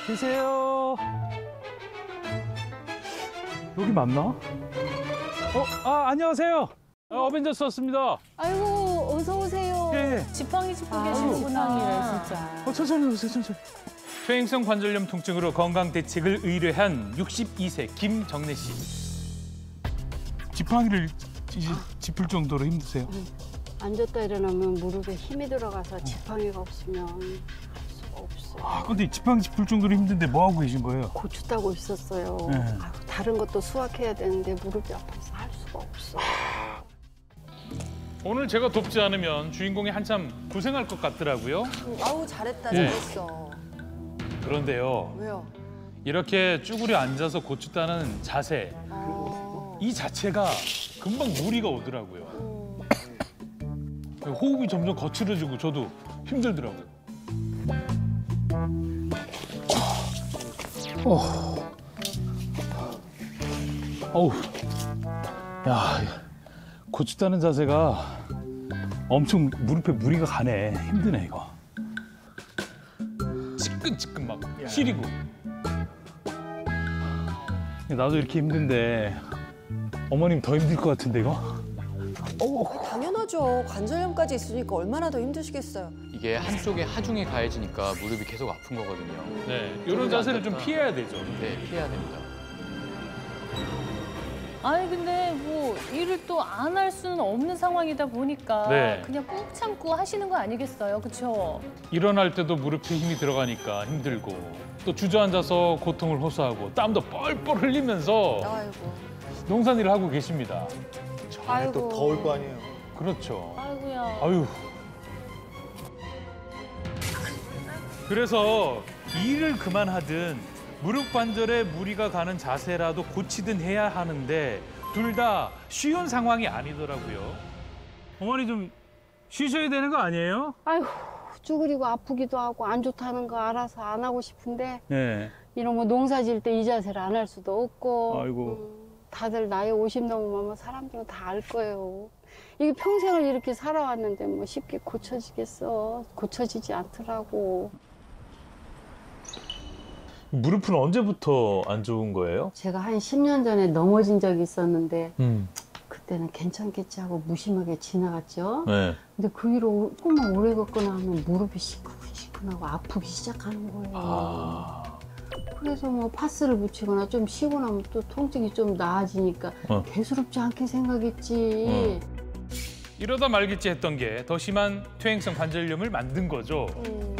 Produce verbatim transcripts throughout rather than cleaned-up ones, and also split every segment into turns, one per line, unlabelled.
계세요. 여기 맞나? 어, 아, 안녕하세요. 어, 어벤져스 왔습니다.
아이고, 어서 오세요.
예, 예.
지팡이 짚고
아유,
계시는구나. 진짜.
어, 천천히 오세요, 천천히. 퇴행성 관절염 통증으로 건강 대책을 의뢰한 육십이 세 김정래 씨. 지팡이를 이제 짚을 정도로 힘드세요?
앉았다 일어나면 무릎에 힘이 들어가서 지팡이가 없으면 할 수가 없어요.
아, 근데 지팡이 짚을 정도로 힘든데 뭐 하고 계신 거예요?
고추 따고 있었어요.
네.
아유, 다른 것도 수확해야 되는데 무릎이 아파서 할 수가 없어.
오늘 제가 돕지 않으면 주인공이 한참 고생할 것 같더라고요.
아우 잘했다
예.
잘했어.
그런데요,
왜요?
이렇게 쭈그려 앉아서 고추 따는 자세,
어.
이 자체가 금방 무리가 오더라고요. 호흡이 점점 거칠어지고 저도 힘들더라고요. 어. 어우. 야, 고추 따는 자세가 엄청 무릎에 무리가 가네. 힘드네, 이거. 지끈지끈 막 시리고. 나도 이렇게 힘든데 어머님 더 힘들 것 같은데, 이거?
어, 당연하죠. 관절염까지 있으니까 얼마나 더 힘드시겠어요.
이게 한쪽에 하중이 가해지니까 무릎이 계속 아픈 거거든요.
네, 이런 자세를 좀 피해야 되죠.
네, 피해야 됩니다.
아니, 근데 뭐 일을 또 안 할 수는 없는 상황이다 보니까
네.
그냥 꾹 참고 하시는 거 아니겠어요? 그렇죠?
일어날 때도 무릎에 힘이 들어가니까 힘들고 또 주저앉아서 고통을 호소하고 땀도 뻘뻘 흘리면서
아이고.
농산일을 하고 계십니다.
아이고.
또 더울 거 아니에요.
그렇죠.
아이고야.
아유. 그래서 일을 그만하든 무릎 관절에 무리가 가는 자세라도 고치든 해야 하는데 둘 다 쉬운 상황이 아니더라고요. 어머니 좀 쉬셔야 되는 거 아니에요?
아이고, 쭈그리고 아프기도 하고 안 좋다는 거 알아서 안 하고 싶은데
네.
이런 뭐 농사 지을 때 이 자세를 안 할 수도 없고.
아이고.
음, 다들 나이 오십 넘으면 사람들은 다 알 거예요. 이게 평생을 이렇게 살아왔는데 뭐 쉽게 고쳐지겠어. 고쳐지지 않더라고.
무릎은 언제부터 안 좋은 거예요?
제가 한 십 년 전에 넘어진 적이 있었는데
음.
그때는 괜찮겠지 하고 무심하게 지나갔죠.
네.
근데 그 뒤로 조금만 오래 걷거나 하면 무릎이 시큰시큰하고 아프기 시작하는 거예요.
아.
그래서 뭐 파스를 붙이거나 좀 쉬고 나면 또 통증이 좀 나아지니까
어.
대수롭지 않게 생각했지.
이러다 말겠지 했던 게 더 심한 퇴행성 관절염을 만든 거죠.
음.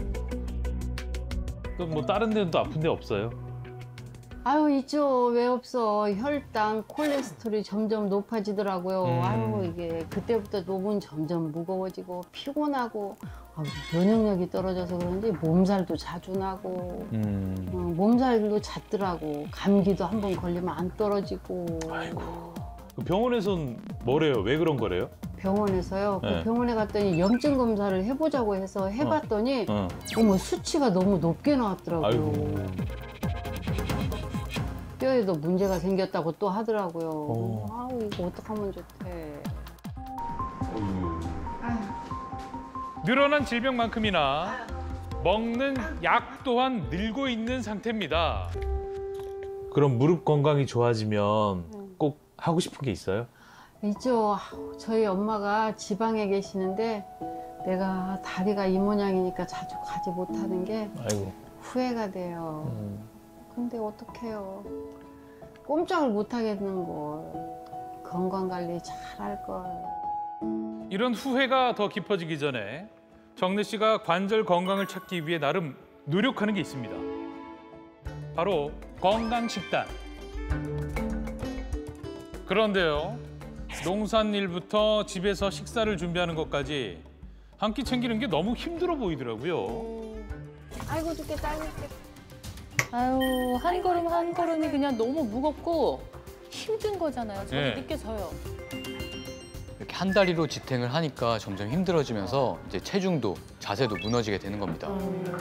또 뭐 다른 데는 또 아픈 데 없어요?
아유, 있죠. 왜 없어. 혈당, 콜레스테롤이 점점 높아지더라고요.
음.
아유, 이게 그때부터 몸은 점점 무거워지고 피곤하고 아유, 면역력이 떨어져서 그런지 몸살도 자주 나고
음.
어, 몸살도 잦더라고. 감기도 한 번 걸리면 안 떨어지고.
아이고. 병원에선 뭐래요? 왜 그런 거래요?
병원에서요.
네.
그 병원에 갔더니 염증 검사를 해보자고 해서 해봤더니
어.
어머, 수치가 너무 높게 나왔더라고요.
아이고.
뼈에도 문제가 생겼다고 또 하더라고요.
어.
아우, 이거 어떡하면 좋대.
늘어난 질병만큼이나 먹는 약 또한 늘고 있는 상태입니다. 그럼 무릎 건강이 좋아지면 꼭 하고 싶은 게 있어요?
있죠. 아우, 저희 엄마가 지방에 계시는데 내가 다리가 이 모양이니까 자주 가지 못하는 게
아이고.
후회가 돼요.
음.
근데 어떡해요. 꼼짝을 못 하겠는 걸. 건강관리 잘 할 걸.
이런 후회가 더 깊어지기 전에 정래 씨가 관절 건강을 찾기 위해 나름 노력하는 게 있습니다. 바로 건강식단. 그런데요, 농산일부터 집에서 식사를 준비하는 것까지 한 끼 챙기는 게 너무 힘들어 보이더라고요.
아이고, 죽겠다, 아이고, 죽겠다.
아유, 한 걸음 한 걸음이 그냥 너무 무겁고 힘든 거잖아요. 저도
네.
느껴져요.
이렇게 한 다리로 지탱을 하니까 점점 힘들어지면서 이제 체중도 자세도 무너지게 되는 겁니다.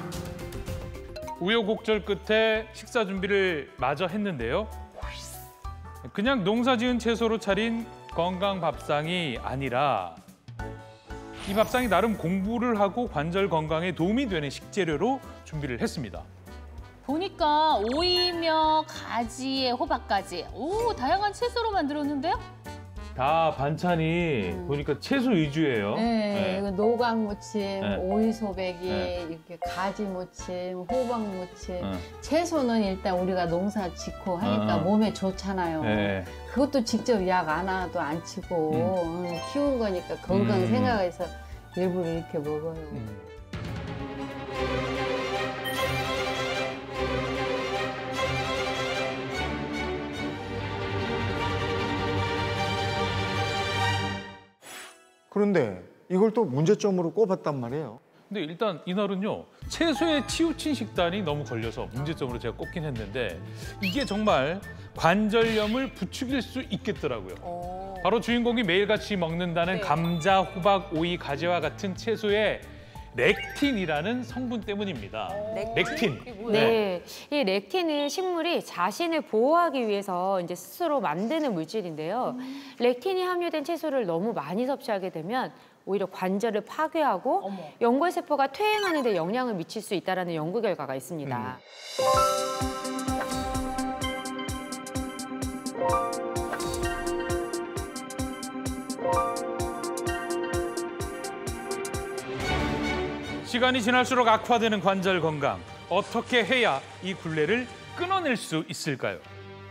우여곡절 끝에 식사 준비를 마저 했는데요. 그냥 농사지은 채소로 차린 건강 밥상이 아니라 이 밥상이 나름 공부를 하고 관절 건강에 도움이 되는 식재료로 준비를 했습니다.
보니까 오이며 가지에 호박까지. 오, 다양한 채소로 만들었는데요?
다 반찬이 보니까 채소 위주예요.
네, 이거 노각 무침,
네.
오이 소배기,
네.
이렇게 가지 무침, 호박 무침.
어.
채소는 일단 우리가 농사 짓고 하니까
어, 어.
몸에 좋잖아요.
네.
그것도 직접 약 안 하나도 안 치고 음, 키운 거니까 건강
음.
생각해서 일부러 이렇게 먹어요.
음.
그런데 이걸 또 문제점으로 꼽았단 말이에요.
근데 일단 이날은요, 채소에 치우친 식단이 너무 걸려서 문제점으로 제가 꼽긴 했는데 이게 정말 관절염을 부추길 수 있겠더라고요.
어.
바로 주인공이 매일같이 먹는다는
네.
감자, 호박, 오이, 가지와 같은 채소의 렉틴이라는 성분 때문입니다. 렉틴.
이게 뭐예요?
네, 이 렉틴은 식물이 자신을 보호하기 위해서 이제 스스로 만드는 물질인데요. 렉틴이 함유된 채소를 너무 많이 섭취하게 되면 오히려 관절을 파괴하고
어머.
연골세포가 퇴행하는 데 영향을 미칠 수 있다는 연구 결과가 있습니다.
시간이 지날수록 악화되는 관절 건강. 어떻게 해야 이 굴레를 끊어낼 수 있을까요?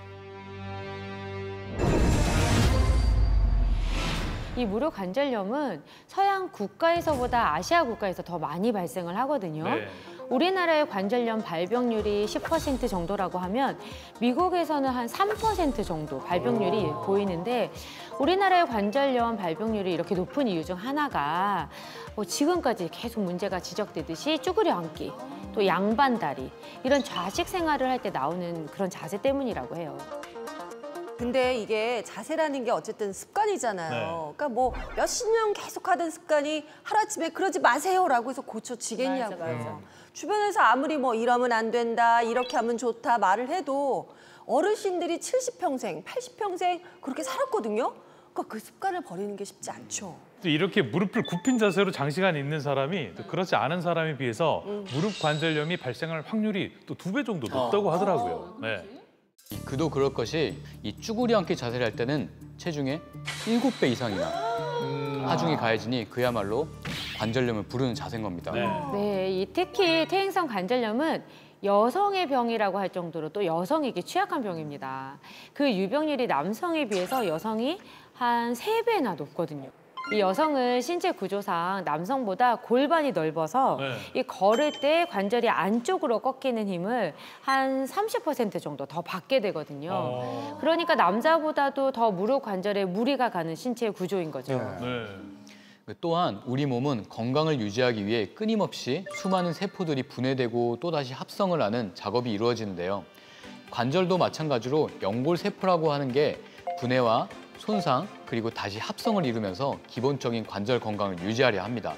이 무릎 관절염은 서양 국가에서보다 아시아 국가에서 더 많이 발생을 하거든요.
네.
우리나라의 관절염 발병률이 십 퍼센트 정도라고 하면 미국에서는 한 삼 퍼센트 정도 발병률이 보이는데 우리나라의 관절염 발병률이 이렇게 높은 이유 중 하나가 뭐 지금까지 계속 문제가 지적되듯이 쭈그려 앉기, 또 양반다리 이런 좌식 생활을 할 때 나오는 그런 자세 때문이라고 해요.
근데 이게 자세라는 게 어쨌든 습관이잖아요.
네.
그러니까 뭐 몇십 년 계속 하던 습관이 하루아침에 그러지 마세요라고 해서 고쳐지겠냐고요.
맞아, 맞아.
주변에서 아무리 뭐 이러면 안 된다, 이렇게 하면 좋다 말을 해도 어르신들이 칠십 평생, 팔십 평생 그렇게 살았거든요. 그러니까 그 습관을 버리는 게 쉽지 않죠.
또 이렇게 무릎을 굽힌 자세로 장시간 있는 사람이 또 그렇지 않은 사람에 비해서 무릎 관절염이 발생할 확률이 또 두 배 정도 높다고 하더라고요. 네.
이 그도 그럴 것이 이 쭈구리 앉기 자세를 할 때는 체중의 일곱 배 이상이나 하중이 가해지니 그야말로 관절염을 부르는 자세인 겁니다.
네.
네, 이 특히 퇴행성 관절염은 여성의 병이라고 할 정도로 또 여성에게 취약한 병입니다. 그 유병률이 남성에 비해서 여성이 한 세 배나 높거든요. 이 여성은 신체 구조상 남성보다 골반이 넓어서
네.
이 걸을 때 관절이 안쪽으로 꺾이는 힘을 한 삼십 퍼센트 정도 더 받게 되거든요.
어.
그러니까 남자보다도 더 무릎 관절에 무리가 가는 신체 구조인 거죠.
네.
또한 우리 몸은 건강을 유지하기 위해 끊임없이 수많은 세포들이 분해되고 또다시 합성을 하는 작업이 이루어지는데요. 관절도 마찬가지로 연골세포라고 하는 게 분해와 손상 그리고 다시 합성을 이루면서 기본적인 관절 건강을 유지하려 합니다.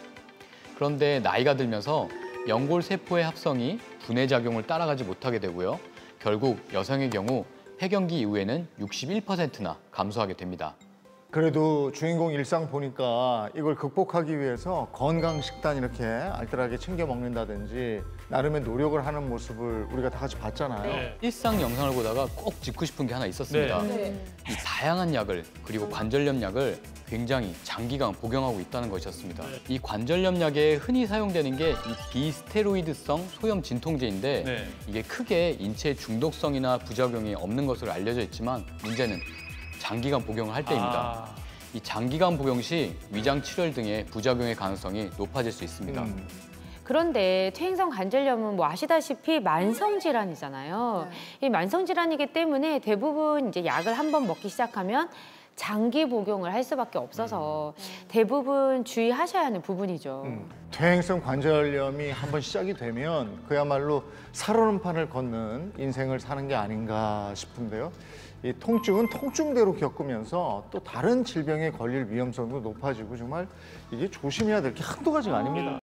그런데 나이가 들면서 연골세포의 합성이 분해 작용을 따라가지 못하게 되고요. 결국 여성의 경우 폐경기 이후에는 육십일 퍼센트나 감소하게 됩니다.
그래도 주인공 일상 보니까 이걸 극복하기 위해서 건강 식단 이렇게 알뜰하게 챙겨 먹는다든지 나름의 노력을 하는 모습을 우리가 다 같이 봤잖아요.
네.
일상 영상을 보다가 꼭 짚고 싶은 게 하나 있었습니다.
네.
이 다양한 약을 그리고 관절염 약을 굉장히 장기간 복용하고 있다는 것이었습니다. 이 관절염 약에 흔히 사용되는 게 이 비스테로이드성 소염 진통제인데
네.
이게 크게 인체 중독성이나 부작용이 없는 것으로 알려져 있지만 문제는 장기간 복용을 할 때입니다.
아.
이 장기간 복용 시 위장 출혈 등의 부작용의 가능성이 높아질 수 있습니다.
음.
그런데 퇴행성 관절염은 뭐 아시다시피 만성 질환이잖아요. 이 만성 질환이기 때문에 대부분 이제 약을 한 번 먹기 시작하면 장기 복용을 할 수밖에 없어서 대부분 주의하셔야 하는 부분이죠.
음. 퇴행성 관절염이 한번 시작이 되면 그야말로 살얼음판을 걷는 인생을 사는 게 아닌가 싶은데요. 이 통증은 통증대로 겪으면서 또 다른 질병에 걸릴 위험성도 높아지고 정말 이게 조심해야 될 게 한두 가지가 아닙니다.